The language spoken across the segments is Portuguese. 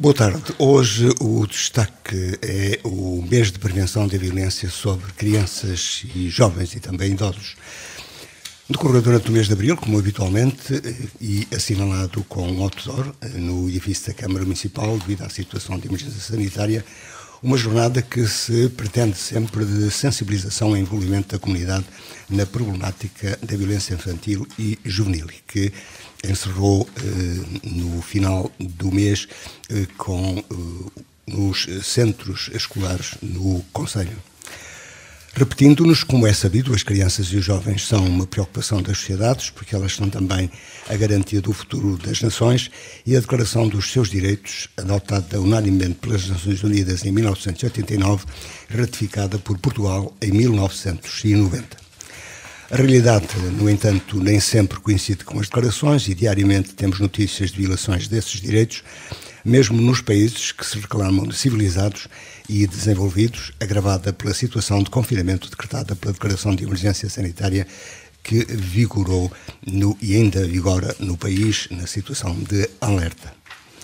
Boa tarde. Hoje o destaque é o mês de prevenção da violência sobre crianças e jovens e também idosos. Decorreu durante o mês de abril, como habitualmente, e assinalado com um outdoor no edifício da Câmara Municipal, devido à situação de emergência sanitária, uma jornada que se pretende sempre de sensibilização e envolvimento da comunidade na problemática da violência infantil e juvenil, que encerrou no final do mês com os centros escolares no concelho. Repetindo-nos, como é sabido, as crianças e os jovens são uma preocupação das sociedades, porque elas são também a garantia do futuro das nações, e a Declaração dos seus Direitos, adotada unanimemente pelas Nações Unidas em 1989, ratificada por Portugal em 1990. A realidade, no entanto, nem sempre coincide com as declarações e diariamente temos notícias de violações desses direitos, mesmo nos países que se reclamam de civilizados e desenvolvidos, agravada pela situação de confinamento decretada pela Declaração de Emergência Sanitária que vigorou e ainda vigora no país na situação de alerta.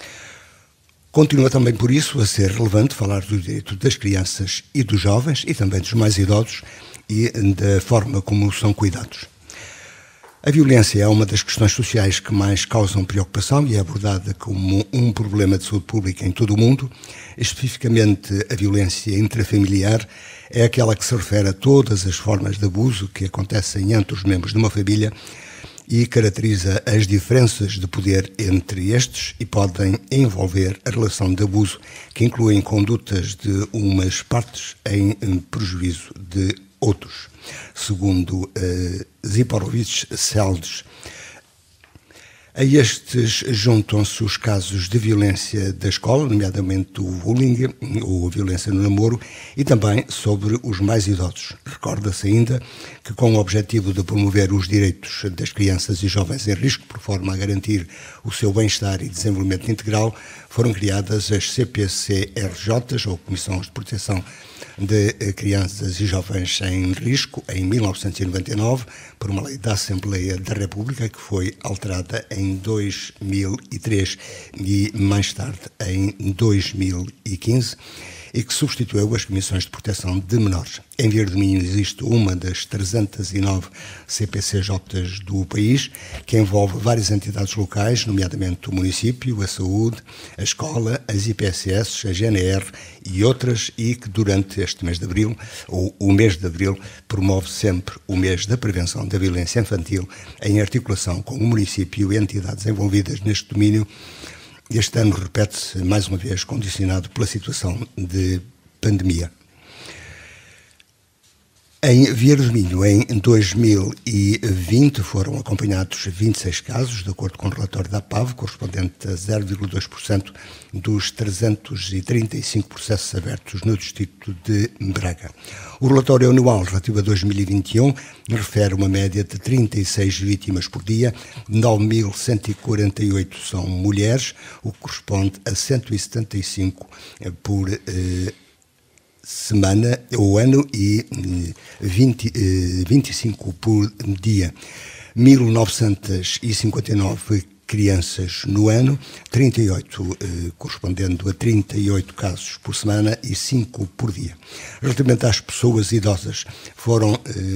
Continua também, por isso, a ser relevante falar do direito das crianças e dos jovens e também dos mais idosos e da forma como são cuidados. A violência é uma das questões sociais que mais causam preocupação e é abordada como um problema de saúde pública em todo o mundo. Especificamente, a violência intrafamiliar é aquela que se refere a todas as formas de abuso que acontecem entre os membros de uma família e caracteriza as diferenças de poder entre estes e podem envolver a relação de abuso, que incluem condutas de umas partes em prejuízo de outros. Segundo Ziporovich-Seldes, a estes juntam-se os casos de violência da escola, nomeadamente o bullying ou a violência no namoro, e também sobre os mais idosos. Recorda-se ainda que, com o objetivo de promover os direitos das crianças e jovens em risco, por forma a garantir o seu bem-estar e desenvolvimento integral, foram criadas as CPCRJs, ou Comissões de Proteção de Crianças e Jovens em Risco, em 1999, por uma lei da Assembleia da República, que foi alterada em 2003 e mais tarde em 2015, e que substituiu as Comissões de Proteção de Menores. Em Via de Minho existe uma das 309 CPCJs do país, que envolve várias entidades locais, nomeadamente o município, a saúde, a escola, as IPSS, a GNR e outras, e que durante este mês de abril, ou o mês de abril, promove sempre o mês da prevenção da violência infantil, em articulação com o município e entidades envolvidas neste domínio. Este ano repete-se, mais uma vez, condicionado pela situação de pandemia. Em Via do Minho, em 2020, foram acompanhados 26 casos, de acordo com o relatório da APAV, correspondente a 0,2% dos 335 processos abertos no distrito de Braga. O relatório anual relativo a 2021 refere uma média de 36 vítimas por dia, 9.148 são mulheres, o que corresponde a 175 por semana ou ano e 25 por dia. 1.959 crianças no ano, 38 correspondendo a 38 casos por semana e 5 por dia. Relativamente às pessoas idosas, foram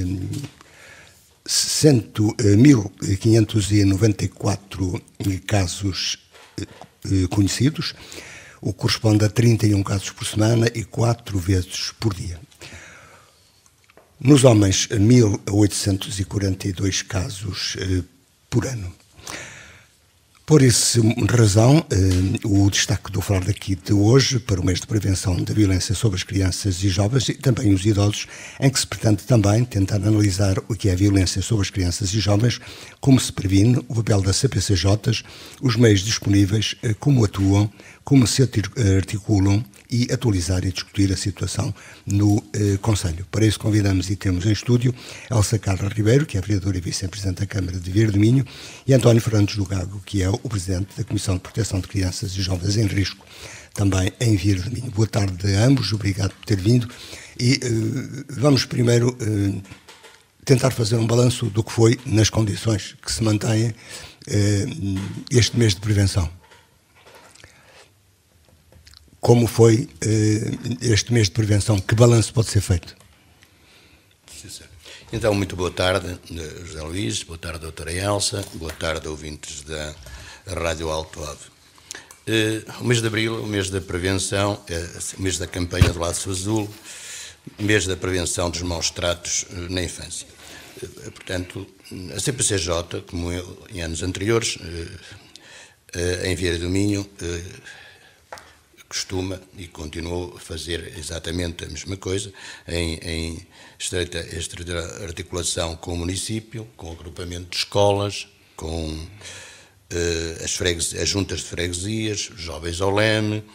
1.594 casos conhecidos, o que corresponde a 31 casos por semana e 4 vezes por dia. Nos homens, 1.842 casos por ano. Por essa razão, o destaque do Falar Daqui de hoje para o mês de prevenção da violência sobre as crianças e jovens e também os idosos, em que se pretende também tentar analisar o que é a violência sobre as crianças e jovens, como se previne, o papel das CPCJs, os meios disponíveis, como atuam, como se articulam e atualizar e discutir a situação no Conselho. Para isso convidamos e temos em estúdio Elsa Carla Ribeiro, que é vereadora e vice-presidente da Câmara de Via do Minho, e António Fernandes do Gago, que é o presidente da Comissão de Proteção de Crianças e Jovens em Risco, também em Via do Minho. Boa tarde a ambos, obrigado por ter vindo e vamos primeiro tentar fazer um balanço do que foi nas condições que se mantém este mês de prevenção. como foi este mês de prevenção? Que balanço pode ser feito? Então, muito boa tarde, José Luís, boa tarde, doutora Elsa, boa tarde, ouvintes da Rádio Alto Ave. O mês de abril, o mês da prevenção, o mês da campanha do Laço Azul, o mês da prevenção dos maus tratos na infância. Portanto, a CPCJ, como em anos anteriores, em Vieira do Minho, costuma e continuou a fazer exatamente a mesma coisa, em estreita articulação com o município, com o agrupamento de escolas, com as juntas de freguesias, jovens ao leme,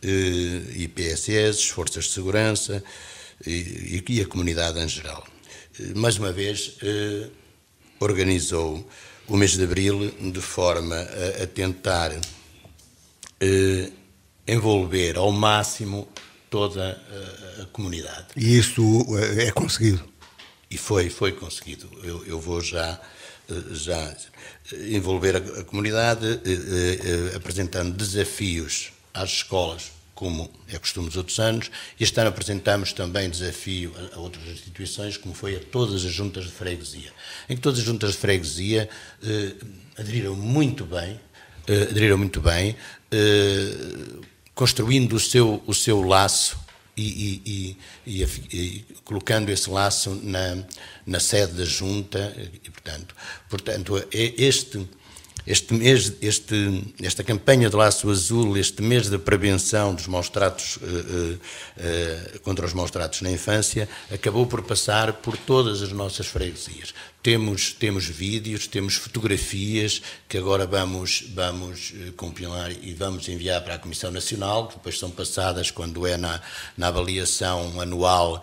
IPSS, forças de segurança e a comunidade em geral. Mais uma vez, organizou o mês de abril de forma a tentar envolver ao máximo toda a comunidade. E isso é conseguido? E foi conseguido. Eu vou já envolver a comunidade, apresentando desafios às escolas, como é costume dos outros anos. Este ano apresentamos também desafio a outras instituições, como foi a todas as juntas de freguesia, em que todas as juntas de freguesia aderiram muito bem, construindo o seu laço e colocando esse laço na sede da junta, e portanto esta campanha de Laço Azul, este mês da prevenção dos maus tratos, contra os maus tratos na infância, acabou por passar por todas as nossas freguesias. Temos vídeos, temos fotografias que agora vamos compilar e vamos enviar para a Comissão Nacional, que depois são passadas quando é na avaliação anual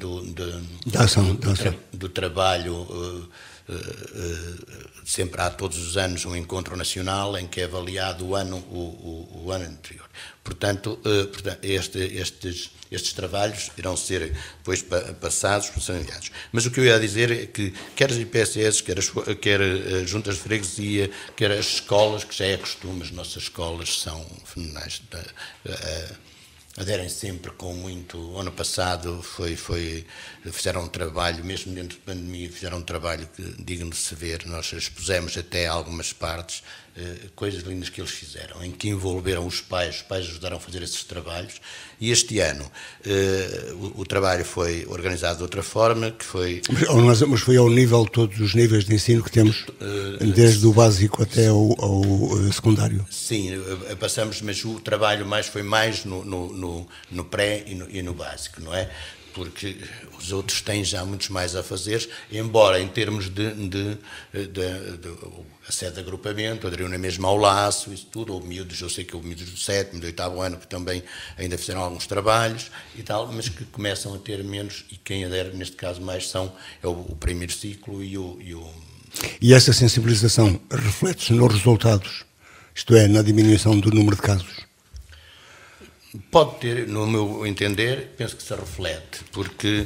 do trabalho. Sempre há todos os anos um encontro nacional em que é avaliado o ano anterior. Portanto, estes trabalhos irão ser depois passados, serão enviados. Mas o que eu ia dizer é que quer as IPSS, quer as juntas de freguesia, quer as escolas, que já é costume, as nossas escolas são fenomenais, aderem sempre com muito. O ano passado fizeram um trabalho, mesmo dentro da pandemia, fizeram um trabalho digno de se ver. Nós expusemos até algumas partes, coisas lindas que eles fizeram, em que envolveram os pais ajudaram a fazer esses trabalhos. E este ano o trabalho foi organizado de outra forma, que foi... Mas foi ao nível, todos os níveis de ensino que temos, desde o básico até ao secundário? Sim, passamos, mas o trabalho foi mais no pré e no básico, não é? Porque os outros têm já muitos mais a fazer, embora em termos de a sede de agrupamento, aderiu na mesma ao laço, isso tudo, houve miúdos, eu sei que houve miúdos do 7º, do 8º ano que também ainda fizeram alguns trabalhos e tal, mas que começam a ter menos, e quem adere neste caso mais é o primeiro ciclo e o... E essa sensibilização reflete-se nos resultados, isto é, na diminuição do número de casos? Pode ter, no meu entender, penso que se reflete, porque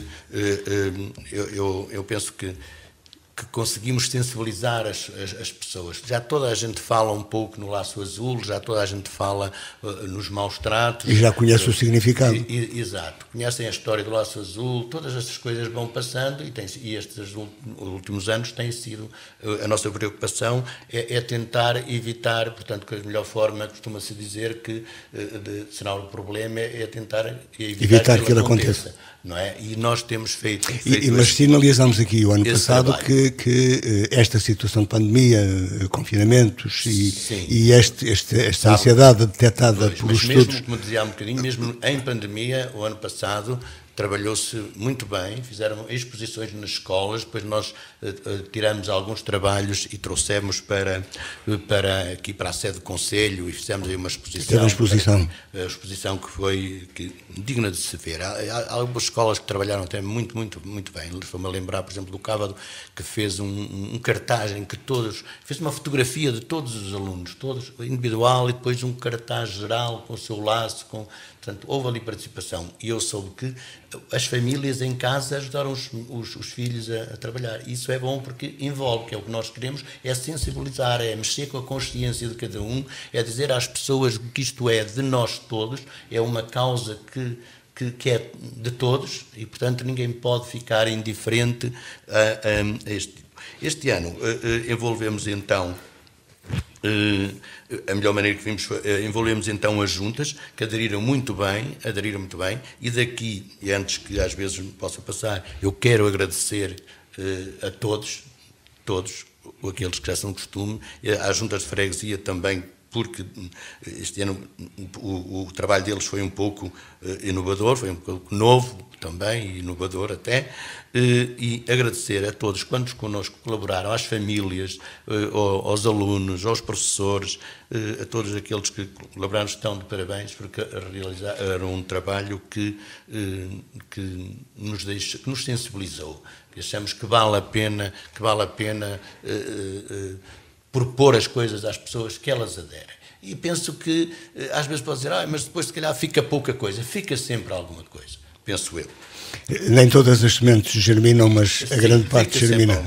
eu penso que conseguimos sensibilizar as pessoas. Já toda a gente fala um pouco no Laço Azul, já toda a gente fala nos maus tratos. E já conhece o significado. Exato. Conhecem a história do Laço Azul, todas estas coisas vão passando e estes últimos anos tem sido a nossa preocupação é tentar evitar, portanto, que a melhor forma, costuma-se dizer que será o problema é tentar evitar que ele aconteça. Não é? E nós temos feito mas sinalizamos aqui o ano passado que esta situação de pandemia, confinamentos e esta ansiedade detectada pelos estudos... Mesmo, como dizia há um bocadinho, mesmo em pandemia, o ano passado, trabalhou-se muito bem, fizeram exposições nas escolas, depois nós tiramos alguns trabalhos e trouxemos aqui para a sede do Conselho e fizemos aí uma exposição. A exposição que foi digna de se ver. Há algumas escolas que trabalharam até muito bem. Estou-me a lembrar, por exemplo, do Cávado, que fez um cartaz em que fez uma fotografia de todos os alunos, todos individual, e depois um cartaz geral com o seu laço, portanto, houve ali participação. E eu soube que as famílias em casa ajudaram os filhos a trabalhar. Isso é bom porque envolve, que é o que nós queremos, é sensibilizar, é mexer com a consciência de cada um, é dizer às pessoas que isto é de nós todos, é uma causa que é de todos e, portanto, ninguém pode ficar indiferente a este. Este ano envolvemos então, a melhor maneira que vimos, envolvemos então as juntas, que aderiram muito bem, e daqui, e antes que às vezes me possa passar, eu quero agradecer a todos, aqueles que já são costume, às juntas de freguesia também, porque este ano o trabalho deles foi um pouco inovador, foi um pouco novo também, inovador até, e agradecer a todos quantos connosco colaboraram, às famílias, aos alunos, aos professores, a todos aqueles que colaboraram, estão de parabéns, porque realizaram um trabalho que nos sensibilizou, que achamos que vale a pena propor as coisas às pessoas que elas aderem. E penso que, às vezes pode dizer, mas depois se calhar fica pouca coisa. Fica sempre alguma coisa, penso eu. Nem todas as sementes germinam, mas a grande parte germina.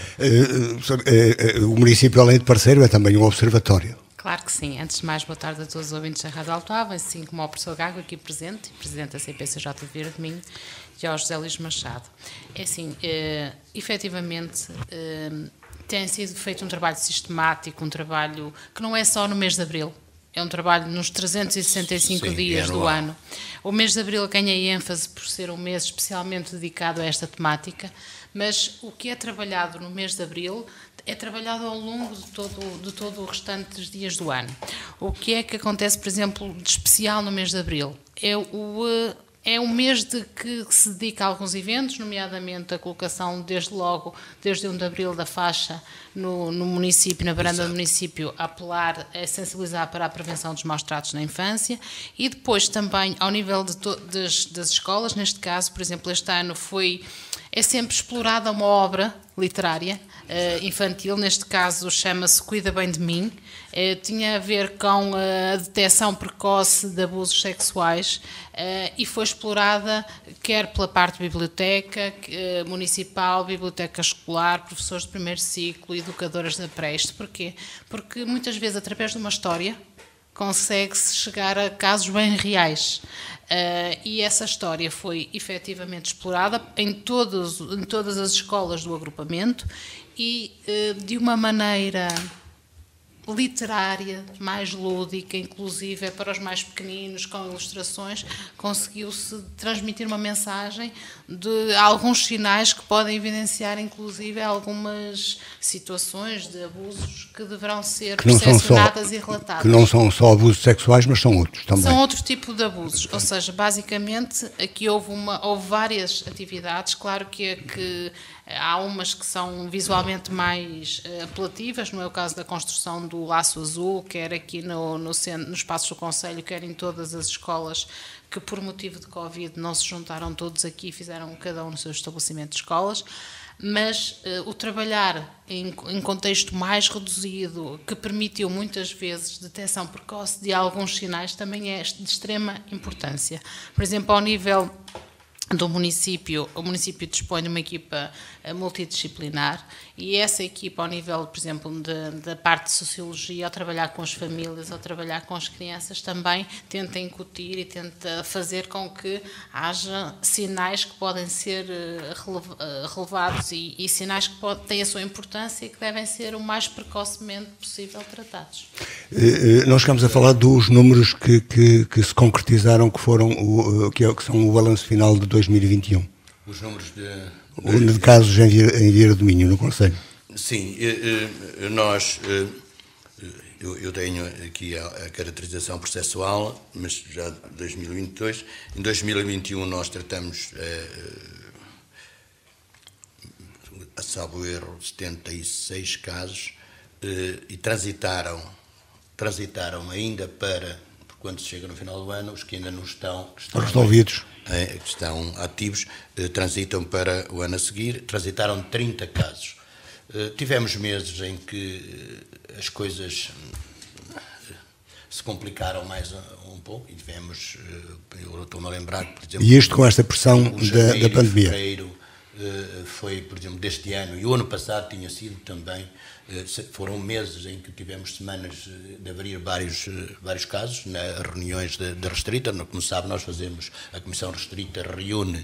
O município, além de parceiro, é também um observatório. Claro que sim. Antes de mais, boa tarde a todos os ouvintes da Rádio Altoava, assim como ao professor Gago aqui presente, presidente da CPCJ de Vieira de Minho, e ao José Luís Machado. É assim, efetivamente, tem sido feito um trabalho sistemático, um trabalho que não é só no mês de abril, é um trabalho nos 365 dias do ano. O mês de abril ganha ênfase por ser um mês especialmente dedicado a esta temática, mas o que é trabalhado no mês de abril é trabalhado ao longo de todo o restante dos dias do ano. O que é que acontece, por exemplo, de especial no mês de abril? É um mês que se dedica a alguns eventos, nomeadamente a colocação, desde 1 de abril, da faixa no município, na varanda do município, a apelar, a sensibilizar para a prevenção dos maus tratos na infância, e depois também ao nível das escolas, neste caso, por exemplo, este ano é sempre explorada uma obra literária infantil, neste caso chama-se Cuida Bem de Mim, tinha a ver com a detecção precoce de abusos sexuais e foi explorada quer pela parte de biblioteca municipal, biblioteca escolar, professores de primeiro ciclo, educadoras da pré. Isto porquê? Porque muitas vezes, através de uma história, consegue-se chegar a casos bem reais. E essa história foi efetivamente explorada em todas as escolas do agrupamento e de uma maneira literária, mais lúdica, inclusive é para os mais pequeninos, com ilustrações, conseguiu-se transmitir uma mensagem de alguns sinais que podem evidenciar, inclusive, algumas situações de abusos que deverão ser percepcionadas e relatadas. Que não são só abusos sexuais, mas são outros também. São outro tipo de abusos, ou seja, basicamente, aqui houve várias atividades, claro que há umas que são visualmente mais apelativas, não é o caso da construção do Laço Azul, quer aqui nos espaços do Conselho, quer em todas as escolas que por motivo de Covid não se juntaram todos aqui e fizeram cada um no seu estabelecimento de escolas, mas o trabalhar em contexto mais reduzido, que permitiu muitas vezes detecção precoce de alguns sinais, também é de extrema importância. Por exemplo, ao nível do município, o município dispõe de uma equipa multidisciplinar e essa equipa, ao nível, por exemplo, da parte de sociologia, ao trabalhar com as famílias, ao trabalhar com as crianças, também tenta incutir e tenta fazer com que haja sinais que podem ser relevados e sinais que têm a sua importância e que devem ser o mais precocemente possível tratados. Nós estamos a falar dos números que se concretizaram, que são o balanço final de 2021. Os números de casos em Vieira do Minho, no Conselho. Sim, eu tenho aqui a caracterização processual, mas já de 2022. Em 2021 nós tratamos, a salvo erro, 76 casos e transitaram ainda para, quando se chega no final do ano, os que ainda não estão resolvidos, que estão ativos, transitam para o ano a seguir. Transitaram 30 casos. Tivemos meses em que as coisas se complicaram mais um pouco e tivemos, eu estou-me a lembrar, por exemplo... E isto com esta pressão da pandemia? Fevereiro foi, por exemplo, deste ano, e o ano passado tinha sido também, foram meses em que tivemos semanas de abrir vários casos, nas reuniões da Restrita. Como sabe, nós fazemos, a Comissão Restrita reúne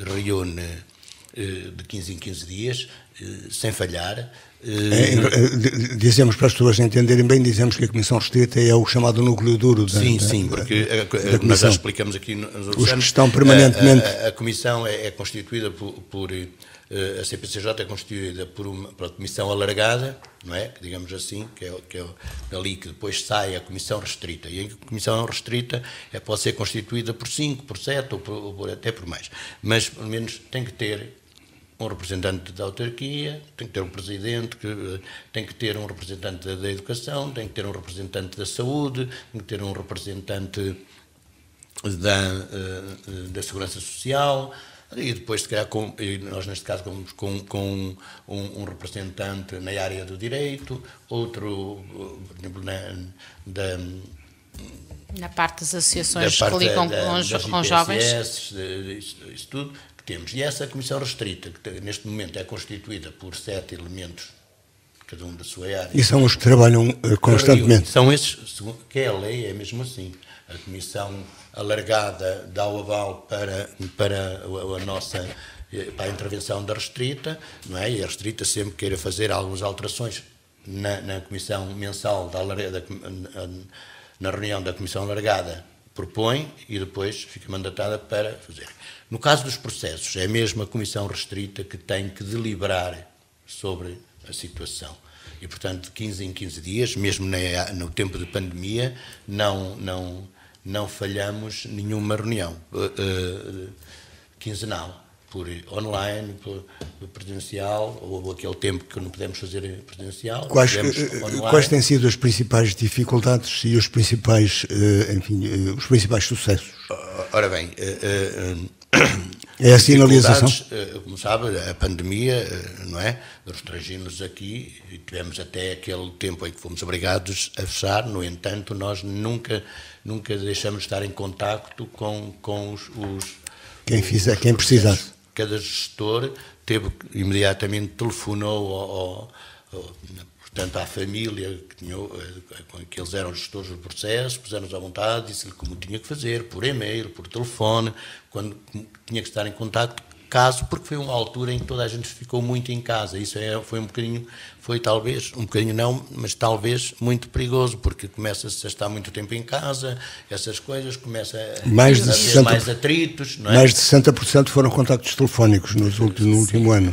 de 15 em 15 dias, sem falhar. Dizemos, para as pessoas entenderem bem, dizemos que a Comissão Restrita é o chamado núcleo duro porque nós já explicamos aqui os que estão permanentemente... A Comissão é constituída por a CPCJ é constituída por uma comissão alargada, não é? Digamos assim, que é ali que depois sai a Comissão Restrita. E a Comissão Restrita pode ser constituída por 5, por 7 ou até por mais. Mas, pelo menos, tem que ter um representante da autarquia, tem que ter um presidente, tem que ter um representante da educação, tem que ter um representante da saúde, tem que ter um representante da segurança social, e depois, se calhar, nós neste caso com um representante na área do direito, outro, por exemplo, na parte das associações que lidam com jovens. Isso tudo que temos. E essa Comissão Restrita, que neste momento é constituída por 7 elementos, cada um da sua área. E são os que trabalham constantemente. São esses, que é a lei, é mesmo assim. A Comissão alargada dá o aval para a intervenção da Restrita, não é? E a Restrita sempre queira fazer algumas alterações na Comissão Mensal, na reunião da Comissão Alargada, propõe e depois fica mandatada para fazer. No caso dos processos, é mesmo a Comissão Restrita que tem que deliberar sobre a situação. E, portanto, de 15 em 15 dias, mesmo no tempo de pandemia, não falhamos nenhuma reunião quinzenal, por online, por presencial, ou aquele tempo que não podemos fazer presencial. Quais têm sido as principais dificuldades e os principais, os principais sucessos? Ora bem, é a sinalização? Como sabe, a pandemia, não é? Restringiu-nos aqui e tivemos até aquele tempo em que fomos obrigados a fechar. No entanto, nós nunca deixamos de estar em contacto com os quem precisasse. Cada gestor imediatamente telefonou portanto, à família que eles eram gestores do processo, puseram-nos à vontade, disse-lhe como tinha que fazer, por e-mail, por telefone, quando tinha que estar em contacto, porque foi uma altura em que toda a gente ficou muito em casa. Isso foi talvez, um bocadinho não, mas talvez muito perigoso, porque começa-se a estar muito tempo em casa, essas coisas, começa a ter mais atritos, não é? Mais de 60% foram contactos telefónicos no último ano,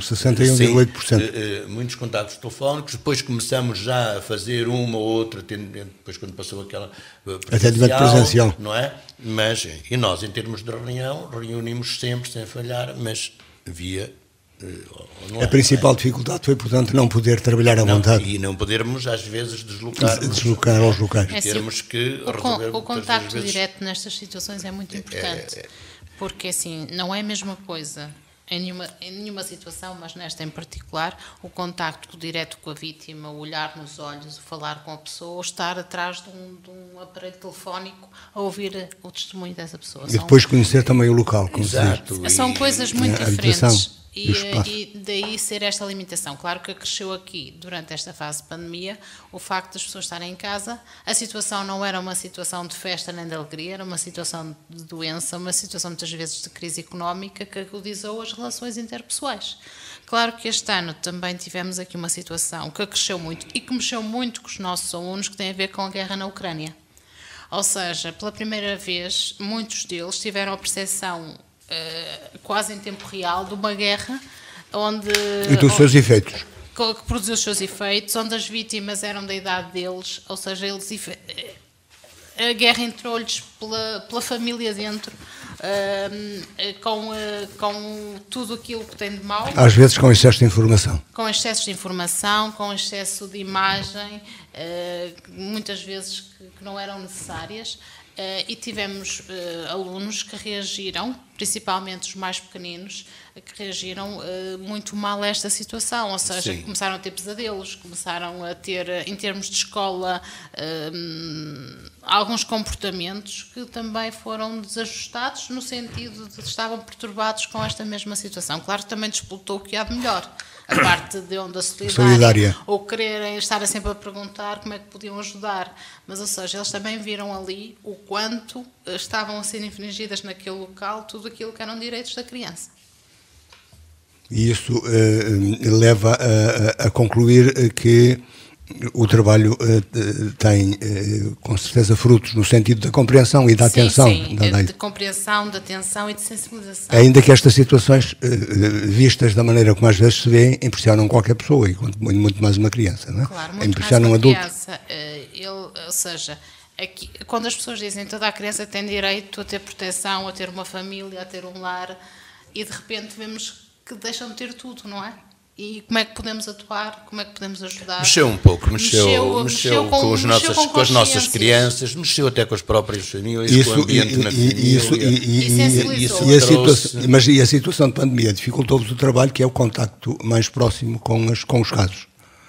61,8%. Muitos contactos telefónicos, depois começamos já a fazer uma ou outra, depois quando passou aquela atendimento presencial, não é? E nós, em termos de reunião, reunimos sempre, sem falhar, mas via online. A principal dificuldade foi, portanto, não poder trabalhar à vontade. E não podermos, às vezes, deslocar aos locais. Termos que o contacto direto nestas situações é muito importante, porque, assim, não é a mesma coisa em nenhuma situação, mas nesta em particular, o contacto direto com a vítima, o olhar nos olhos, o falar com a pessoa, ou estar atrás de um aparelho telefónico a ouvir o testemunho dessa pessoa. E depois conhecer também o local. Exato. São coisas muito diferentes. E daí ser esta limitação. Claro que acresceu aqui, durante esta fase de pandemia, o facto das pessoas estarem em casa. A situação não era uma situação de festa nem de alegria, era uma situação de doença, uma situação muitas vezes de crise económica que agudizou as relações interpessoais. Claro que este ano também tivemos aqui uma situação que acresceu muito e que mexeu muito com os nossos alunos, que tem a ver com a guerra na Ucrânia. Ou seja, pela primeira vez, muitos deles tiveram a percepção quase em tempo real de uma guerra onde e dos seus efeitos, que produziu os seus efeitos, onde as vítimas eram da idade deles, ou seja, a guerra entrou-lhes pela família dentro, com tudo aquilo que tem de mau, às vezes com excesso de informação, com excesso de imagem, muitas vezes que não eram necessárias. E tivemos alunos que reagiram, principalmente os mais pequeninos, que reagiram muito mal a esta situação, ou seja, Sim. Começaram a ter pesadelos, começaram a ter, em termos de escola, alguns comportamentos que também foram desajustados no sentido de que estavam perturbados com esta mesma situação. Claro que também disputou o que há de melhor. A parte de onda solidária, ou quererem estar sempre a perguntar como é que podiam ajudar. Mas, ou seja, eles também viram ali o quanto estavam a ser infringidas naquele local tudo aquilo que eram direitos da criança. E isso leva a concluir que o trabalho tem, com certeza, frutos no sentido da compreensão e da atenção. Sim, de compreensão, de atenção e de sensibilização. Ainda que estas situações, vistas da maneira como às vezes se vê, impressionam qualquer pessoa, e muito mais uma criança, não é? Claro, muito impressionam mais um uma adulto. Criança. Ou seja, aqui, quando as pessoas dizem que toda a criança tem direito a ter proteção, a ter uma família, a ter um lar, e de repente vemos que deixam de ter tudo, não é? E como é que podemos atuar, como é que podemos ajudar? Mexeu um pouco, mexeu com as nossas crianças, mexeu até com as próprias famílias, com o ambiente na família. E a situação de pandemia dificultou-vos o trabalho, que é o contacto mais próximo com os casos.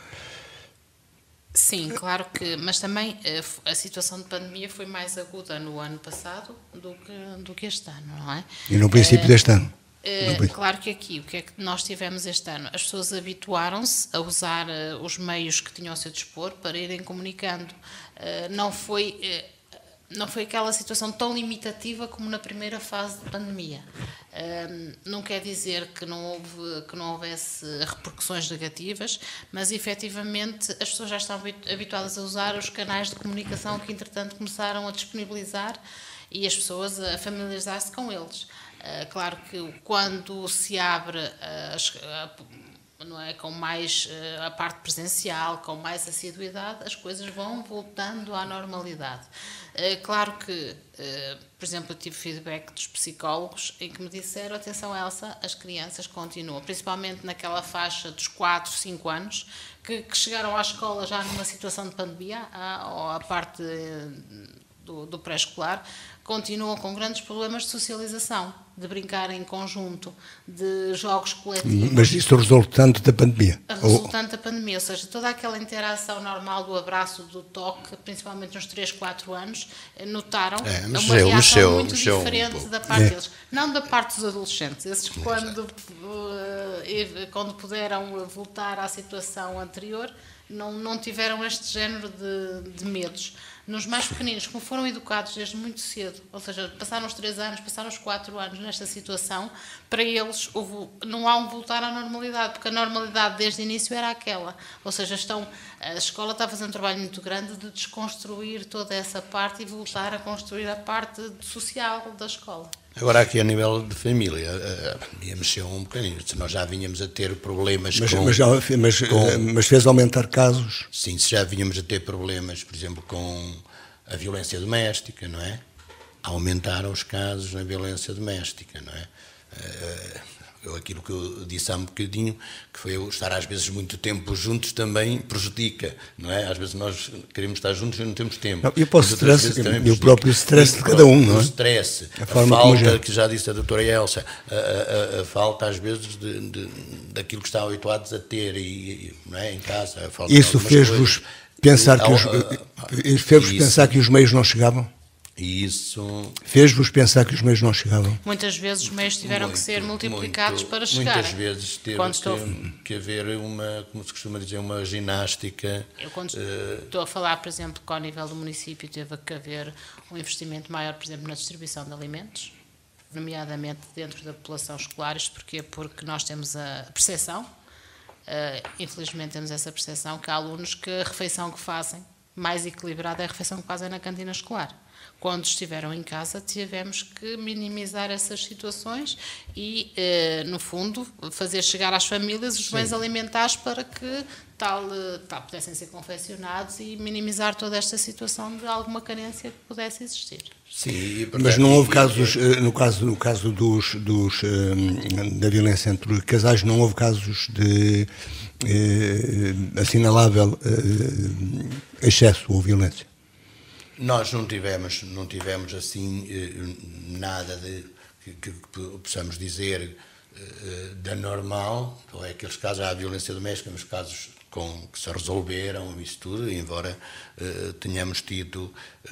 Sim, claro que, mas também a situação de pandemia foi mais aguda no ano passado do que este ano, não é? E no princípio deste ano. Claro que aqui, o que é que nós tivemos este ano? As pessoas habituaram-se a usar os meios que tinham ao seu dispor para irem comunicando. Não foi aquela situação tão limitativa como na primeira fase de pandemia. Não quer dizer que não houvesse repercussões negativas, mas efetivamente as pessoas já estão habituadas a usar os canais de comunicação que entretanto começaram a disponibilizar e as pessoas a familiarizar-se com eles. Claro que quando se abre não é, com mais a parte presencial, com mais assiduidade, as coisas vão voltando à normalidade. Claro que, por exemplo, eu tive feedback dos psicólogos em que me disseram, atenção Elsa, as crianças continuam, principalmente naquela faixa dos 4, 5 anos, que chegaram à escola já numa situação de pandemia, ou a parte do pré-escolar, continuam com grandes problemas de socialização, de brincar em conjunto, de jogos coletivos. Mas isso resultante da pandemia? Resultante da pandemia, ou seja, toda aquela interação normal do abraço, do toque, principalmente nos 3, 4 anos, notaram uma reação muito diferente da parte deles. Não da parte dos adolescentes, esses quando puderam voltar à situação anterior, não tiveram este género de medos. Nos mais pequeninos, como foram educados desde muito cedo, ou seja, passaram os 3 anos, passaram os 4 anos nesta situação, para eles não há um voltar à normalidade, porque a normalidade desde o início era aquela. Ou seja, a escola está a fazer um trabalho muito grande de desconstruir toda essa parte e voltar a construir a parte social da escola. Agora aqui a nível de família, a pandemia mexeu um bocadinho, nós já vínhamos a ter problemas mas fez aumentar casos? Sim, já vínhamos a ter problemas, por exemplo, com a violência doméstica, não é? Aumentaram os casos na violência doméstica, não é? Aquilo que eu disse há um bocadinho, que foi eu estar às vezes muito tempo juntos também prejudica, não é? Às vezes nós queremos estar juntos e não temos tempo. Não, e o próprio stress de cada um, não é? O stress, a falta, que já disse a doutora Elsa, a falta às vezes daquilo que estão habituados a ter não é? Em casa. A falta isso fez-vos pensar que os meios não chegavam? E isso fez-vos pensar que os meios não chegavam? Muitas vezes os meios tiveram que ser multiplicados para chegar. Muitas vezes teve que haver como se costuma dizer, uma ginástica. Eu quando estou a falar, por exemplo, que ao nível do município teve que haver um investimento maior, por exemplo, na distribuição de alimentos, nomeadamente dentro da população escolar. Isto porquê? Porque nós temos a percepção, infelizmente temos essa percepção, que há alunos que a refeição que fazem, mais equilibrada é a refeição que fazem na cantina escolar. Quando estiveram em casa, tivemos que minimizar essas situações e, no fundo, fazer chegar às famílias os bens alimentares para que pudessem ser confeccionados e minimizar toda esta situação de alguma carência que pudesse existir. Sim, mas não houve casos, no caso da violência entre casais, não houve casos de assinalável excesso ou violência? Nós não tivemos assim nada que possamos dizer da normal, ou é aqueles casos, há violência doméstica, mas casos que se resolveram, isso tudo, embora tenhamos tido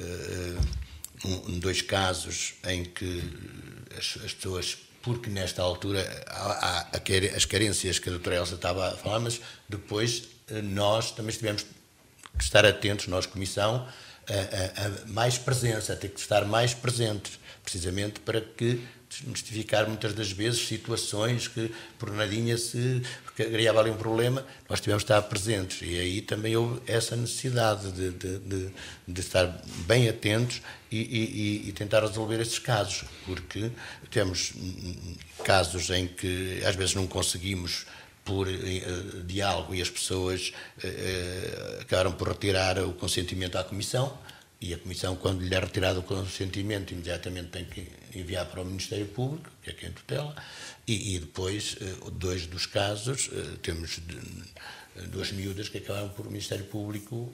2 casos em que as pessoas, porque nesta altura há as carências que a doutora Elsa estava a falar, mas depois nós também tivemos que estar atentos, nós, Comissão, a mais presença, a ter que estar mais presentes, precisamente para que desmistificar muitas das vezes situações que por nadinha se criava ali um problema, nós tivemos de estar presentes, e aí também houve essa necessidade de estar bem atentos e tentar resolver esses casos, porque temos casos em que às vezes não conseguimos por diálogo e as pessoas acabaram por retirar o consentimento à Comissão, e a Comissão, quando lhe é retirado o consentimento, imediatamente tem que enviar para o Ministério Público, que é quem tutela, e depois, 2 dos casos, temos 2 miúdas que acabaram por o Ministério Público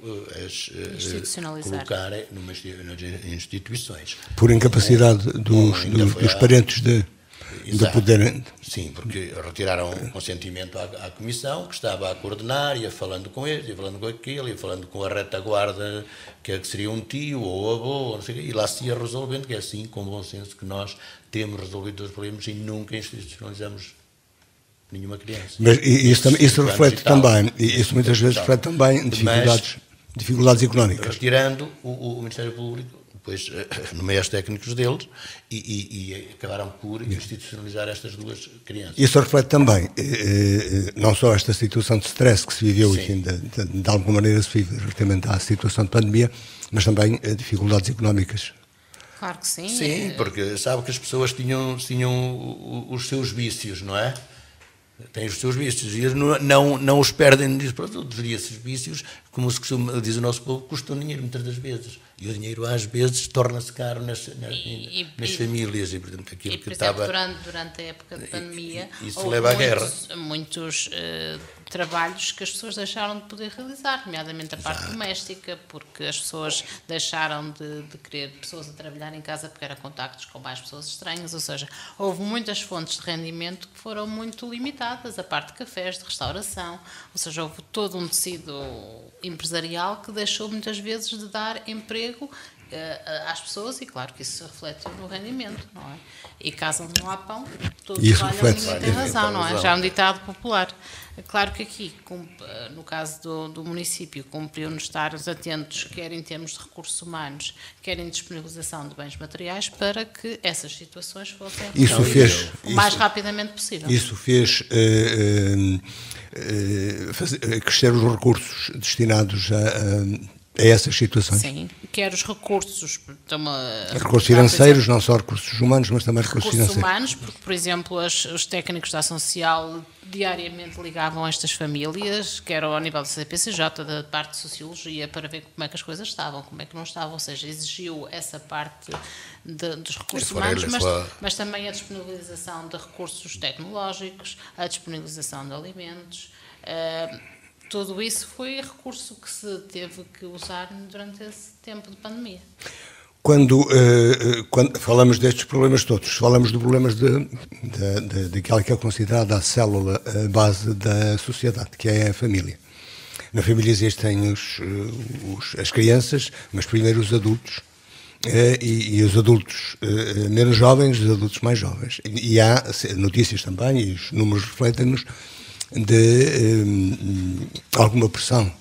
colocarem nas instituições. Por incapacidade dos parentes de poderem... Sim, porque retiraram o consentimento à Comissão, que estava a coordenar, ia falando com eles, ia falando com aquele, ia falando com a retaguarda, que seria um tio ou avô, ou não sei o quê, e lá se ia resolvendo, que é assim, com bom senso, que nós temos resolvido os problemas e nunca institucionalizamos nenhuma criança. Mas isso reflete também, isso muitas vezes reflete também dificuldades económicas. Retirando o Ministério Público, depois nomeios técnicos deles, e acabaram por institucionalizar estas 2 crianças. Isso reflete também, não só esta situação de stress que se viveu, e que de alguma maneira se vive relativamente à situação de pandemia, mas também dificuldades económicas. Claro que sim. Sim, porque sabe que as pessoas tinham os seus vícios, não é? Têm os seus vícios e não os perdem disso para tudo. Esses vícios, como se costuma dizer o nosso povo, custam dinheiro muitas das vezes. E o dinheiro às vezes torna-se caro nas famílias. E, portanto, aquilo que estava... durante a época de pandemia, isso leva à guerra. Muitos trabalhos que as pessoas deixaram de poder realizar, nomeadamente a parte doméstica, porque as pessoas deixaram de querer pessoas a trabalhar em casa porque eram contactos com mais pessoas estranhas, ou seja, houve muitas fontes de rendimento que foram muito limitadas, a parte de cafés, de restauração, ou seja, houve todo um tecido empresarial que deixou muitas vezes de dar emprego às pessoas, e claro que isso se reflete no rendimento, não é? E casa onde não há pão, todos trabalham, ninguém tem razão, não é? Já é um ditado popular. Claro que aqui, no caso do município, cumpriu-nos estar atentos, quer em termos de recursos humanos, quer em disponibilização de bens materiais, para que essas situações fossem o mais rapidamente possível. Isso fez crescer os recursos destinados a essas situações. Sim, quer os recursos financeiros, não só recursos humanos, mas também recursos financeiros. Humanos, porque, por exemplo, os técnicos da ação social diariamente ligavam a estas famílias, quer ao nível da CPCJ, da parte de Sociologia, para ver como é que as coisas estavam, como é que não estavam, ou seja, exigiu essa parte dos recursos humanos, mas também a disponibilização de recursos tecnológicos, a disponibilização de alimentos. Tudo isso foi recurso que se teve que usar durante esse tempo de pandemia. Quando falamos destes problemas todos, falamos de problemas daquela que é considerada a célula base da sociedade, que é a família. Na família existem as crianças, mas primeiro os adultos, e os adultos menos jovens, os adultos mais jovens. E há notícias também, e os números refletem-nos, de alguma pressão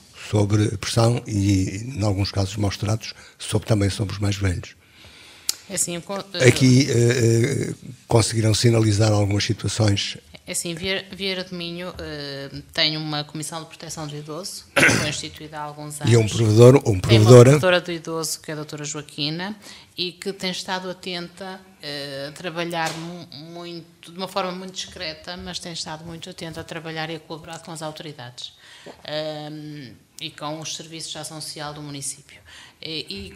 e, em alguns casos maus tratos, também sobre os mais velhos. Assim, aqui conseguiram sinalizar algumas situações. Assim, Vieira de Minho tem uma Comissão de Proteção do Idoso, que foi instituída há alguns anos. E provedora. Tem uma provedora do idoso, que é a doutora Joaquina, e que tem estado atenta a trabalhar de uma forma muito discreta, mas tem estado muito atenta a trabalhar e a colaborar com as autoridades e com os serviços de ação social do município. E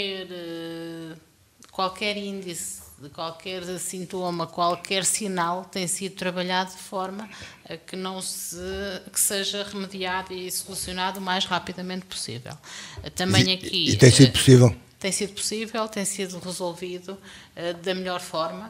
qualquer índice, qualquer sintoma, qualquer sinal tem sido trabalhado de forma a que que seja remediado e solucionado o mais rapidamente possível. Também aqui... E tem sido possível? Tem sido possível, tem sido resolvido da melhor forma.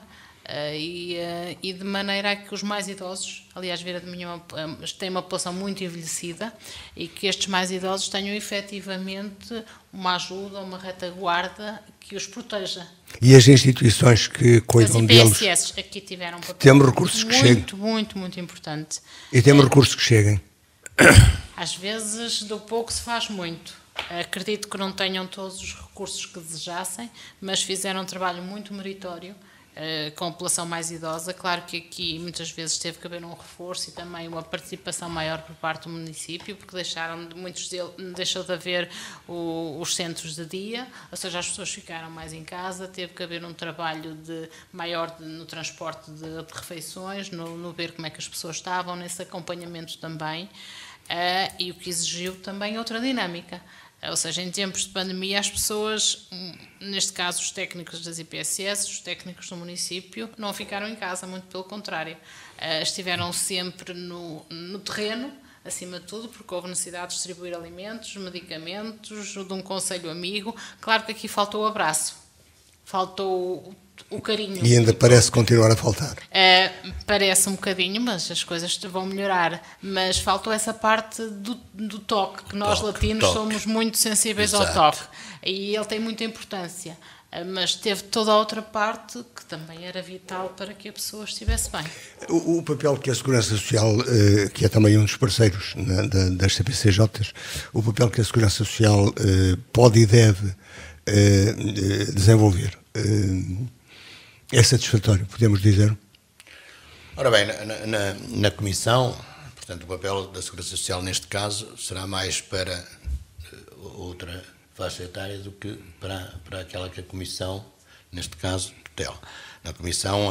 E de maneira a que os mais idosos, aliás, Vieira de Minho tem uma população muito envelhecida, e que estes mais idosos tenham efetivamente uma ajuda, uma retaguarda que os proteja. E as instituições que cuidam deles? As IPSS aqui tiveram um papel temos recursos que cheguem. Muito importante. E temos recursos que cheguem? Às vezes, do pouco se faz muito. Acredito que não tenham todos os recursos que desejassem, mas fizeram um trabalho muito meritório com a população mais idosa. Claro que aqui muitas vezes teve que haver um reforço e também uma participação maior por parte do município, porque deixou de haver os centros de dia, ou seja, as pessoas ficaram mais em casa, teve que haver um trabalho maior no transporte de refeições, no ver como é que as pessoas estavam, nesse acompanhamento também, e o que exigiu também outra dinâmica. Ou seja, em tempos de pandemia, as pessoas, neste caso os técnicos das IPSS, os técnicos do município, não ficaram em casa, muito pelo contrário. Estiveram sempre no terreno, acima de tudo, porque houve necessidade de distribuir alimentos, medicamentos, de um conselho amigo. Claro que aqui faltou o abraço, faltou o carinho. E ainda parece continuar a faltar. Parece um bocadinho, mas as coisas vão melhorar. Mas faltou essa parte do toque, que nós latinos somos muito sensíveis ao toque. E ele tem muita importância. Mas teve toda a outra parte que também era vital para que a pessoa estivesse bem. O papel que a Segurança Social, que é também um dos parceiros das CPCJs, o papel que a Segurança Social pode e deve desenvolver, é satisfatório, podemos dizer? Ora bem, na Comissão, portanto, o papel da Segurança Social neste caso será mais para outra faixa etária do que para aquela que a Comissão, neste caso, tutela. Na Comissão,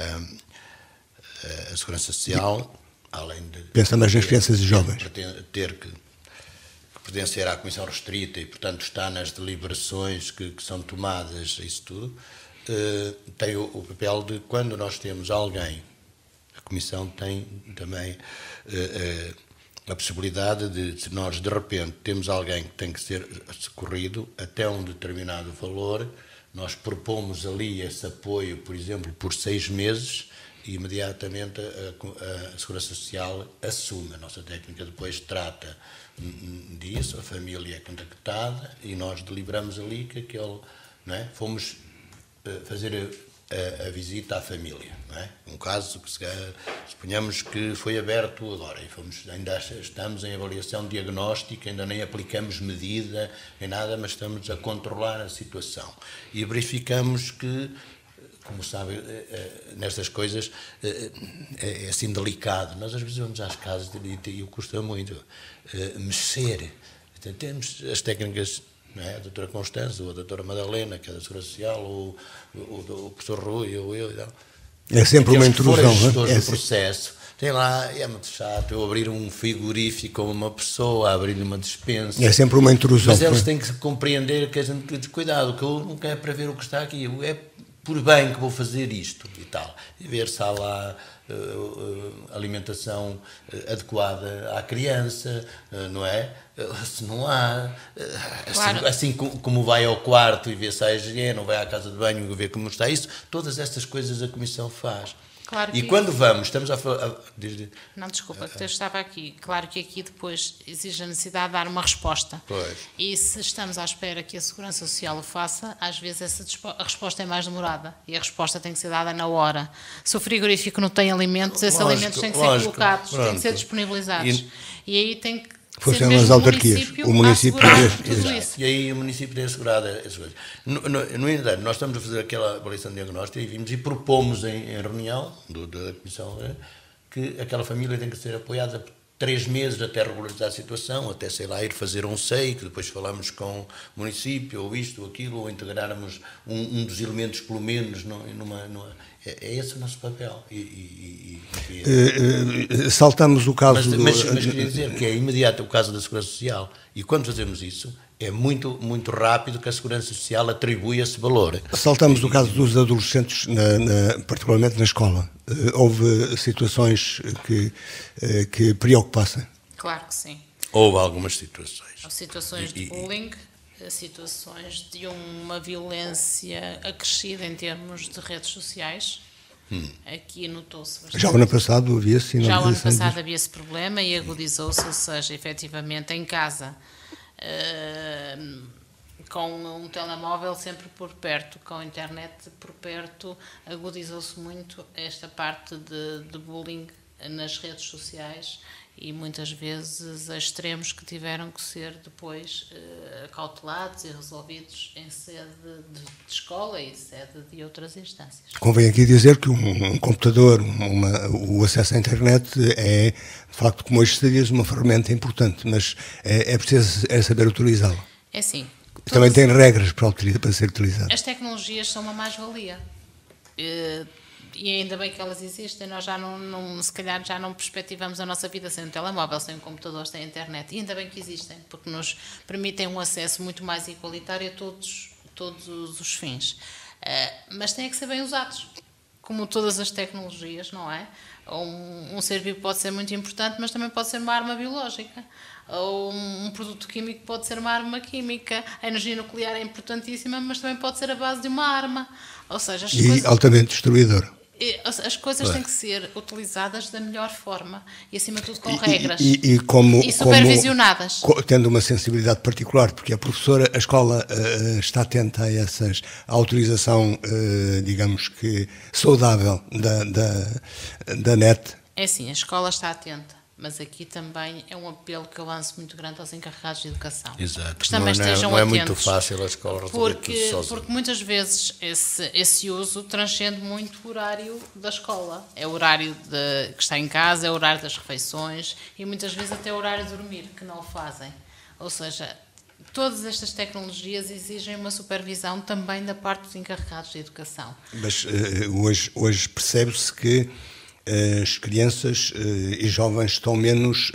a Segurança Social, além de... Pensa mais nas crianças e jovens. Ter que pertencer à Comissão Restrita e, portanto, está nas deliberações que são tomadas, isso tudo, tem o papel de, quando nós temos alguém, a Comissão tem também a possibilidade de, se nós de repente temos alguém que tem que ser socorrido até um determinado valor, nós propomos ali esse apoio, por exemplo, por 6 meses, e imediatamente a Segurança Social assume. A nossa técnica depois trata disso, a família é contactada e nós deliberamos ali que aquele, não é? Fomos fazer a visita à família, não é? Um caso que suponhamos que foi aberto agora e ainda estamos em avaliação diagnóstica, ainda nem aplicamos medida nem nada, mas estamos a controlar a situação e verificamos que, como sabem, nestas coisas é assim delicado. Nós às vezes vamos às casas e custa muito mexer. Então, temos as técnicas, não é? A doutora Constança, ou a doutora Madalena, que é da Segurança Social, ou o professor Rui, ou eu e tal. É sempre uma intrusão, não é? Processo. Tem lá, é muito chato eu abrir um frigorífico a uma pessoa, abrir uma despensa. É sempre uma intrusão. Mas eles têm que compreender que a gente diz, cuidado, que eu não quero para ver o que está aqui, é por bem que vou fazer isto e tal. E ver se há lá alimentação adequada à criança, não é? Se não há, Claro. assim como vai ao quarto e vê se há higiene, ou vai à casa de banho e vê como está isso, todas estas coisas a Comissão faz. Claro E que... quando vamos, estamos a falar... Não, desculpa, que eu estava aqui. Claro que aqui depois exige a necessidade de dar uma resposta. Pois. E se estamos à espera que a Segurança Social o faça, às vezes a resposta é mais demorada. E a resposta tem que ser dada na hora. Se o frigorífico não tem alimentos, esses alimentos têm que ser colocados, têm que ser disponibilizados. E aí tem que ser mesmo as autarquias, o município tudo isso. E aí o município tem assegurado essas coisas. No entanto, nós estamos a fazer aquela avaliação diagnóstica e vimos e propomos em reunião da Comissão que aquela família tem que ser apoiada por 3 meses até regularizar a situação, até, sei lá, ir fazer um SEI, que depois falamos com o município, ou isto, ou aquilo, ou integrarmos um dos elementos, pelo menos, é esse o nosso papel. Saltamos o caso... Mas queria dizer que é imediato o caso da Segurança Social, e quando fazemos isso, é muito, muito rápido que a Segurança Social atribui esse valor. Saltamos o caso dos adolescentes, particularmente na escola. Houve situações que preocupassem? Claro que sim. Houve algumas situações. Houve situações de bullying, situações de uma violência acrescida em termos de redes sociais, Aqui notou-se bastante. Já o ano passado havia sinalização. Já o ano passado havia esse problema e agudizou-se, ou seja, efetivamente em casa, com um telemóvel sempre por perto, com a internet por perto, agudizou-se muito esta parte de bullying nas redes sociais e muitas vezes a extremos que tiveram que ser depois acautelados e resolvidos em sede de escola e sede de outras instâncias. Convém aqui dizer que um computador, o acesso à internet é, de facto, como hoje se diz, uma ferramenta importante, mas é preciso saber utilizá-la. É assim. Também tem regras para ser utilizado. As tecnologias são uma mais-valia. E ainda bem que elas existem, nós já se calhar já não perspectivamos a nossa vida sem um telemóvel, sem um computador, sem a internet. E ainda bem que existem, porque nos permitem um acesso muito mais igualitário a todos os fins. Mas têm que ser bem usados, como todas as tecnologias, não é? Um ser vivo pode ser muito importante, mas também pode ser uma arma biológica. Ou um produto químico pode ser uma arma química. A energia nuclear é importantíssima, mas também pode ser a base de uma arma. Ou seja, altamente destruidora. As coisas têm que ser utilizadas da melhor forma e, acima de tudo, com regras e supervisionadas. Tendo uma sensibilidade particular, porque a escola está atenta à utilização, digamos que, saudável da net. É sim, a escola está atenta. Mas aqui também é um apelo que eu lanço muito grande aos encarregados de educação. Exato. Que também estejam não é atentos, muito fácil a escola resolver tudo sozinha. Porque muitas vezes esse uso transcende muito o horário da escola. É o horário que está em casa, é o horário das refeições e muitas vezes até o horário de dormir, que não o fazem. Ou seja, todas estas tecnologias exigem uma supervisão também da parte dos encarregados de educação. Mas hoje percebe-se que as crianças e jovens estão menos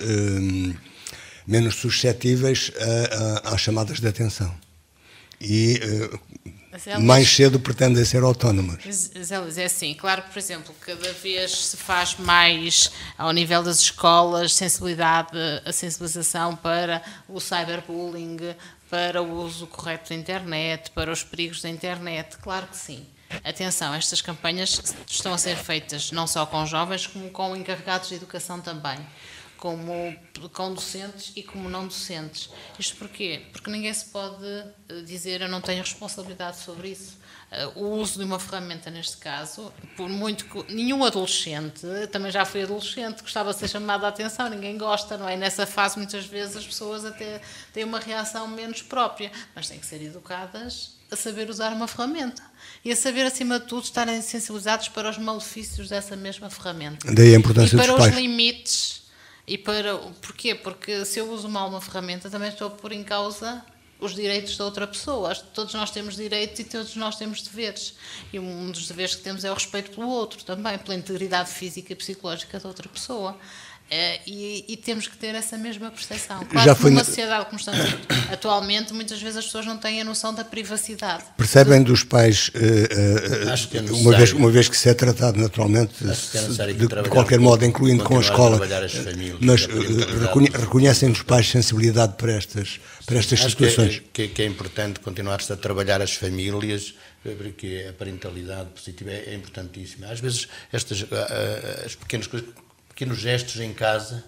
suscetíveis às chamadas de atenção e mais cedo pretendem ser autónomas. É assim, claro que, por exemplo, cada vez se faz mais ao nível das escolas a sensibilização para o cyberbullying, para o uso correto da internet, para os perigos da internet, claro que sim. Atenção, estas campanhas estão a ser feitas não só com jovens, como com encarregados de educação também, como com docentes e como não docentes. Isto porquê? Porque ninguém se pode dizer eu não tenho responsabilidade sobre isso. O uso de uma ferramenta, neste caso, por muito que nenhum adolescente, também já fui adolescente, gostava de ser chamado a atenção, ninguém gosta, não é? Nessa fase, muitas vezes, as pessoas até têm uma reação menos própria, mas têm que ser educadas a saber usar uma ferramenta e a saber, acima de tudo, estarem sensibilizados para os malefícios dessa mesma ferramenta. Daí a importância dos pais. E para os limites. Porquê? Porque se eu uso mal uma ferramenta, também estou a pôr em causa os direitos da outra pessoa. Todos nós temos direitos e todos nós temos deveres. E um dos deveres que temos é o respeito pelo outro também, pela integridade física e psicológica da outra pessoa. E temos que ter essa mesma percepção. Claro que numa sociedade como estamos atualmente, muitas vezes as pessoas não têm a noção da privacidade. Percebem dos pais, uma vez que se é tratado naturalmente, de qualquer modo, incluindo com a escola, mas reconhecem os pais sensibilidade para estas situações? Que é importante continuar-se a trabalhar as famílias, porque a parentalidade positiva é importantíssima. Às vezes as pequenas coisas, pequenos gestos em casa,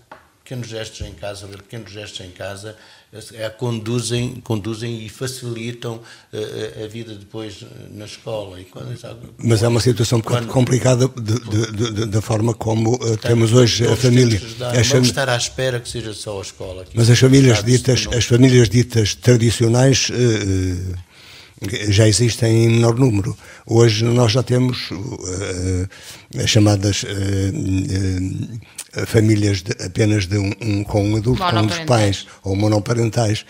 conduzem e facilitam a vida depois na escola. Mas é uma situação um bocado complicada da forma como temos hoje a família. Não vamos estar à espera que seja só a escola. Mas as famílias ditas tradicionais já existem em menor número. Hoje nós já temos as chamadas famílias apenas com um adulto, com um dos pais, ou monoparentais,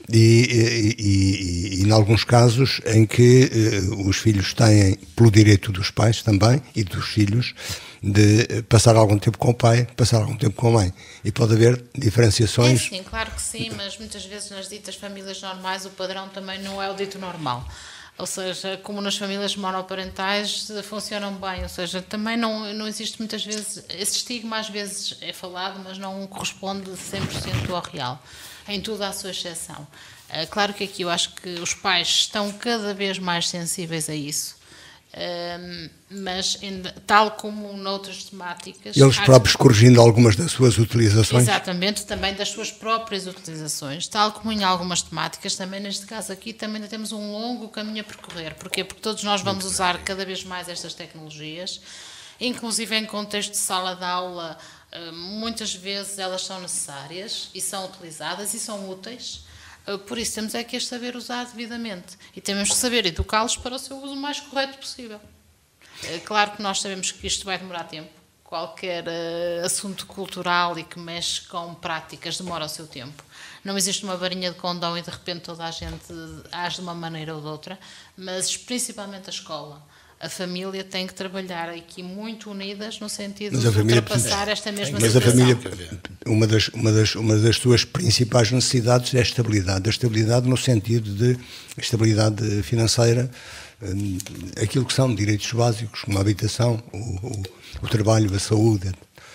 e em alguns casos em que os filhos têm, pelo direito dos pais também, e dos filhos, de passar algum tempo com o pai, passar algum tempo com a mãe. E pode haver diferenciações. Sim, claro que sim, mas muitas vezes nas ditas famílias normais o padrão também não é o dito normal. Ou seja, como nas famílias monoparentais funcionam bem, ou seja, também não existe muitas vezes, esse estigma às vezes é falado, mas não corresponde 100% ao real. Em tudo há a sua exceção. Claro que aqui eu acho que os pais estão cada vez mais sensíveis a isso. mas tal como noutras temáticas... Eles próprios corrigindo algumas das suas utilizações? Exatamente, também das suas próprias utilizações. Tal como em algumas temáticas, também neste caso aqui, também ainda temos um longo caminho a percorrer. Porquê? Porque todos nós vamos usar cada vez mais estas tecnologias, inclusive em contexto de sala de aula, muitas vezes elas são necessárias e são utilizadas e são úteis. Por isso temos é que as saber usar devidamente e temos que saber educá-los para o seu uso mais correto possível. Claro que nós sabemos que isto vai demorar tempo. Qualquer assunto cultural e que mexe com práticas demora o seu tempo. Não existe uma varinha de condão e de repente toda a gente age de uma maneira ou de outra, mas principalmente a escola. A família tem que trabalhar aqui muito unidas no sentido de ultrapassar esta mesma situação. Mas a família, uma das suas principais necessidades é a estabilidade. A estabilidade no sentido de estabilidade financeira, aquilo que são direitos básicos, como a habitação, o trabalho, a saúde.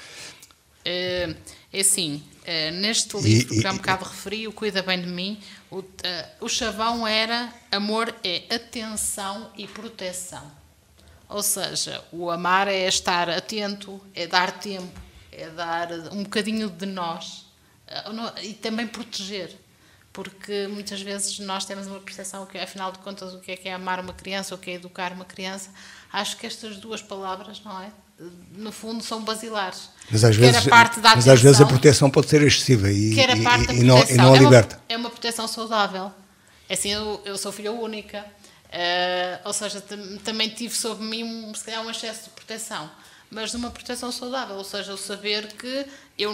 É assim, neste livro que há um bocado referi, o Cuida Bem de Mim, o chavão era amor é atenção e proteção. Ou seja, o amar é estar atento, é dar tempo, é dar um bocadinho de nós e também proteger, porque muitas vezes nós temos uma percepção que, afinal de contas, o que é amar uma criança, o que é educar uma criança. Acho que estas duas palavras, não é? No fundo, são basilares. Mas às vezes a proteção pode ser excessiva e não a liberta. É uma proteção saudável. É assim, eu sou filha única. Ou seja, também tive sobre mim se calhar um excesso de proteção, mas de uma proteção saudável, ou seja, o saber que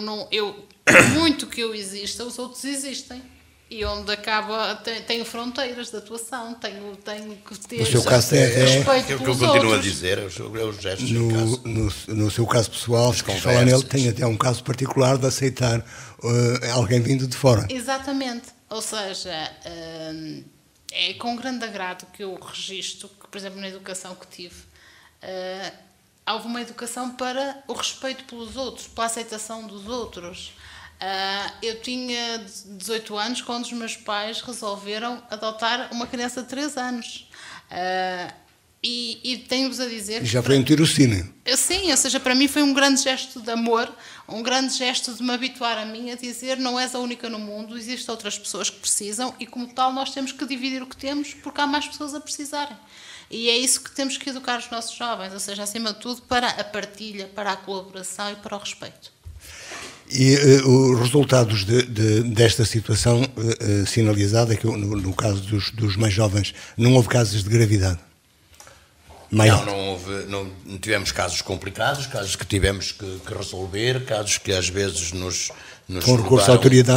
muito que eu exista, os outros existem, e onde acaba, tenho fronteiras de atuação, tenho que ter no seu caso respeito é o que eu pelos continuo outros. a dizer, é os gestos no seu caso pessoal, se falar nele, tem até um caso particular de aceitar alguém vindo de fora. Exatamente, ou seja, é com grande agrado que eu registro que, por exemplo, na educação que tive, houve uma educação para o respeito pelos outros, pela aceitação dos outros. Eu tinha 18 anos quando os meus pais resolveram adotar uma criança de 3 anos. E tenho-vos a dizer... Já foi um tirocínio. Sim, ou seja, para mim foi um grande gesto de amor, um grande gesto de me habituar a mim a dizer não és a única no mundo, existem outras pessoas que precisam e, como tal, nós temos que dividir o que temos porque há mais pessoas a precisarem. E é isso que temos que educar os nossos jovens, ou seja, acima de tudo, para a partilha, para a colaboração e para o respeito. E os resultados desta situação sinalizada, que no caso dos mais jovens, não houve casos de gravidade? Não tivemos casos complicados, casos que tivemos que resolver, casos que às vezes nos com recurso a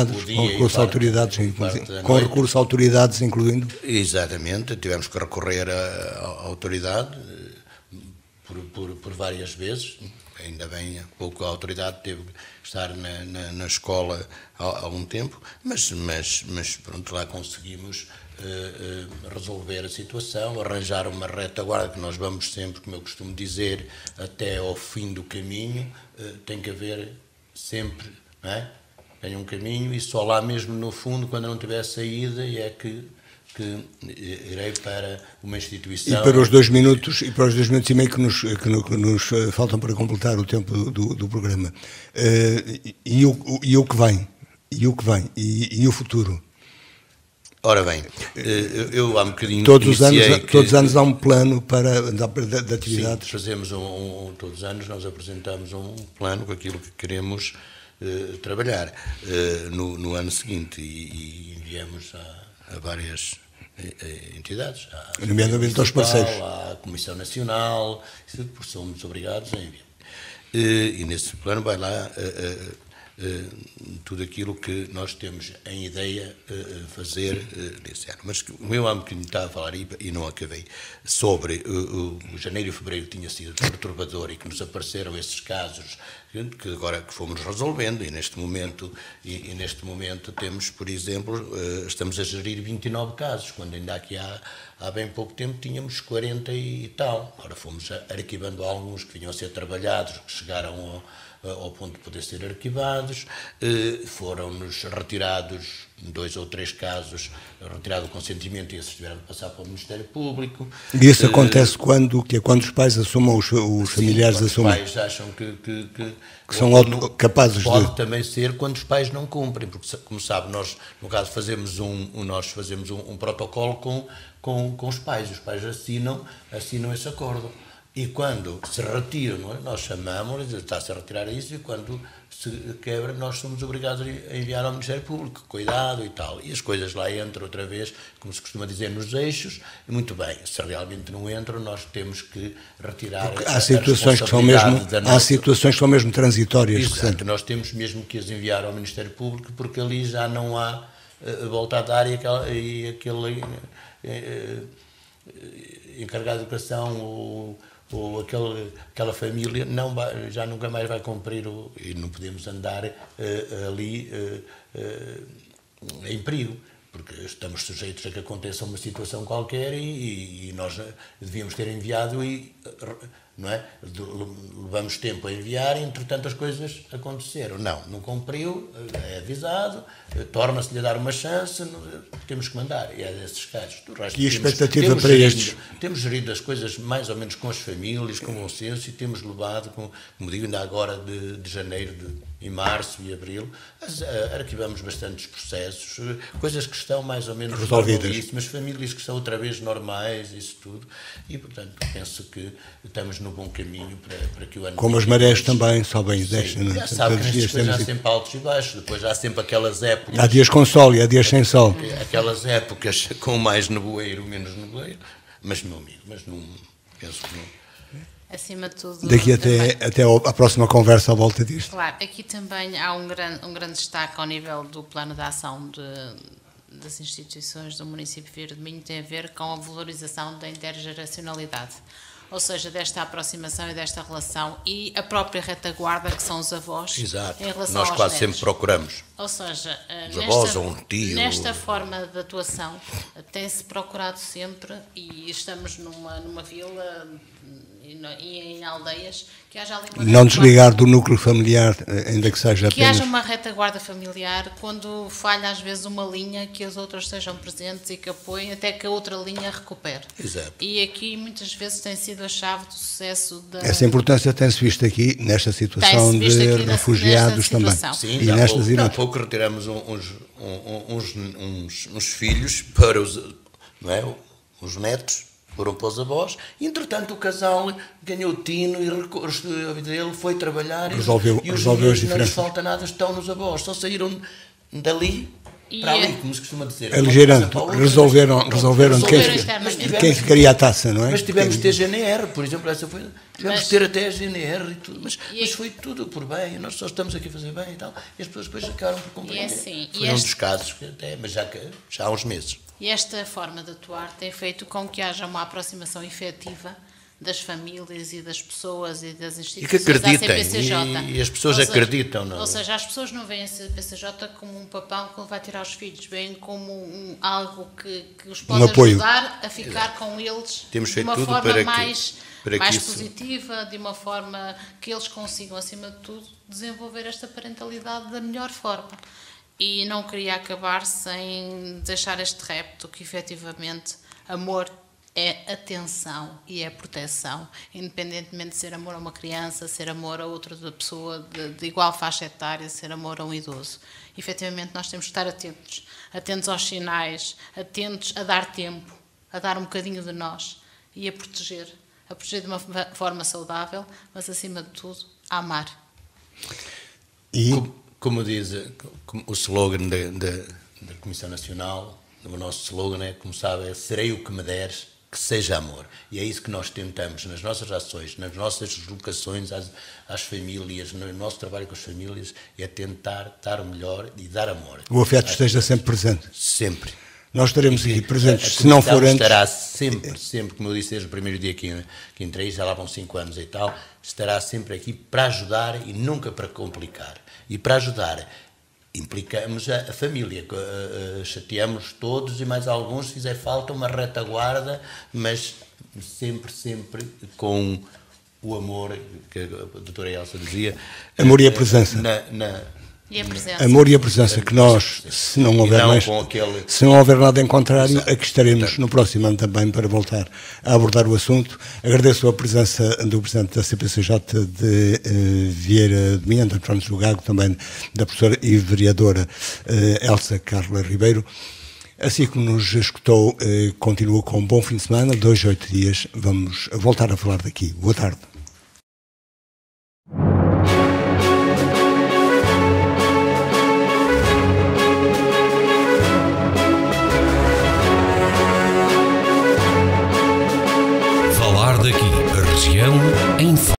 autoridades, incluindo? Exatamente, tivemos que recorrer à autoridade por várias vezes. Ainda bem, há pouco a autoridade teve que estar na escola há algum tempo, mas pronto, lá conseguimos resolver a situação, arranjar uma retaguarda, que nós vamos sempre, como eu costumo dizer, até ao fim do caminho, tem que haver sempre, não é? Tem um caminho e só lá mesmo no fundo, quando não tiver saída, é que irei para uma instituição... E para os 2 minutos e meio que nos faltam para completar o tempo do programa, e o que vem? E o futuro? Ora bem, eu há um bocadinho... Todos os anos há um plano de atividades? Sim, fazemos todos os anos nós apresentamos um plano com aquilo que queremos trabalhar no ano seguinte e enviamos a várias entidades, nomeadamente aos parceiros, à Comissão Nacional, porque somos obrigados a enviar. E nesse plano vai lá tudo aquilo que nós temos em ideia fazer nesse ano. Mas o meu âmbito que me estava a falar, e não acabei, sobre o janeiro e fevereiro tinha sido perturbador e que nos apareceram esses casos que agora que fomos resolvendo e neste momento temos, por exemplo, estamos a gerir 29 casos, quando ainda aqui há há bem pouco tempo tínhamos 40 e tal. Ora, fomos arquivando alguns que vinham a ser trabalhados, que chegaram ao ponto de poder ser arquivados, foram-nos retirados, em 2 ou 3 casos, retirado o consentimento e esses tiveram de passar para o Ministério Público. E isso acontece quando os pais assumam, os familiares assumem? Os pais acham que são capazes pode de... também ser quando os pais não cumprem, porque, como sabe, nós, no caso, fazemos um protocolo com os pais assinam esse acordo. E quando se retiram, não é? Nós chamamos, está-se a retirar isso, e quando se quebra, nós somos obrigados a enviar ao Ministério Público, cuidado e tal. E as coisas lá entram outra vez, como se costuma dizer, nos eixos, e muito bem, se realmente não entram, nós temos que retirar há situações que são mesmo transitórias. Exato, nós temos mesmo que as enviar ao Ministério Público, porque ali já não há volta a dar e aquele encarregado de educação ou aquela família já nunca mais vai cumprir e não podemos andar ali em perigo, porque estamos sujeitos a que aconteça uma situação qualquer e nós devíamos ter enviado não é? Levamos tempo a enviar e, entretanto, as coisas aconteceram. Não cumpriu, é avisado, torna-se-lhe a dar uma chance, temos que mandar. E é desses casos. E a expectativa para estes? Temos gerido as coisas mais ou menos com as famílias, com bom senso, e temos levado, como digo, ainda agora de janeiro e março e abril, arquivamos bastantes processos, coisas que estão mais ou menos resolvidas, mas famílias que são outra vez normais, isso tudo. E, portanto, penso que estamos no bom caminho para que o ano... Como as marés também sobem e descem. Já sabe que nestas coisas há sempre altos e baixos, depois há sempre aquelas épocas... Há dias com sol e há dias sem sol. Aquelas épocas com mais nevoeiro, menos nevoeiro, mas, meu amigo, não penso que não... Acima de tudo... Daqui até à próxima conversa à volta disto. Claro, aqui também há um grande destaque ao nível do plano de ação das instituições do município de Vieira do Minho, tem a ver com a valorização da intergeracionalidade. Ou seja, desta aproximação e desta relação, e a própria retaguarda, que são os avós. Exato. Em relação Nós aos quase netos. sempre procuramos. Ou seja, avós ou um tio. Nesta forma de atuação, tem-se procurado sempre, e estamos numa vila e em aldeias, que haja ali uma não desligar do núcleo familiar, ainda que seja apenas... Que haja uma retaguarda familiar, quando falha às vezes uma linha, que as outras estejam presentes e que apoiem até que a outra linha recupere. Exato. E aqui muitas vezes tem sido a chave do sucesso da... Essa importância tem-se visto aqui, nesta situação de refugiados também. Sim, há pouco retiramos uns filhos para não é, os netos, foram para os avós, e entretanto o casal ganhou o tino e ele foi trabalhar resolveu e os as filhos diferenças. Não lhes falta nada, estão nos avós, só saíram dali para ali, como se costuma dizer. Aligerando, resolveram quem queria a taça, não é? Mas tivemos de ter GNR, por exemplo, tivemos de ter até a GNR e tudo, mas foi tudo por bem, nós só estamos aqui a fazer bem e tal, e as pessoas depois acabaram por compreender. Foi um dos casos, mas já há uns meses. E esta forma de atuar tem feito com que haja uma aproximação efetiva das famílias e das pessoas e das instituições da CPCJ. E as pessoas acreditam. Ou seja, as pessoas não veem a CPCJ como um papel que vai tirar os filhos, veem como algo que os pode ajudar a ficar com eles de uma forma mais positiva, de uma forma que eles consigam, acima de tudo, desenvolver esta parentalidade da melhor forma. E não queria acabar sem deixar este repto que, efetivamente, amor é atenção e é proteção, independentemente de ser amor a uma criança, ser amor a outra pessoa de igual faixa etária, ser amor a um idoso. Efetivamente, nós temos que estar atentos aos sinais, atentos a dar tempo, a dar um bocadinho de nós e a proteger de uma forma saudável, mas, acima de tudo, a amar. Como diz o slogan da Comissão Nacional, o nosso slogan é, como sabe, serei o que me deres, que seja amor. E é isso que nós tentamos nas nossas ações, nas nossas deslocações às famílias, no nosso trabalho com as famílias, é tentar dar o melhor e dar amor. O afeto esteja sempre presente. Sempre. Nós estaremos aqui presentes, se não for antes... Estará sempre, como eu disse desde o primeiro dia que entrei, já lá vão 5 anos e tal, estará sempre aqui para ajudar e nunca para complicar. E para ajudar implicamos a família, chateamos todos e mais alguns, se fizer falta, uma retaguarda, mas sempre com o amor, que a doutora Elsa dizia. Amor e a presença. E a presença. Amor e a presença que nós, se não houver nada em contrário, aqui estaremos no próximo ano também para voltar a abordar o assunto. Agradeço a presença do Presidente da CPCJ de Vieira de Minho, António Jogago, também da professora e vereadora Elsa Carla Ribeiro. Assim como nos escutou, continua com um bom fim de semana, 2 a 8 dias, vamos voltar a falar daqui. Boa tarde. Falar daqui, a região em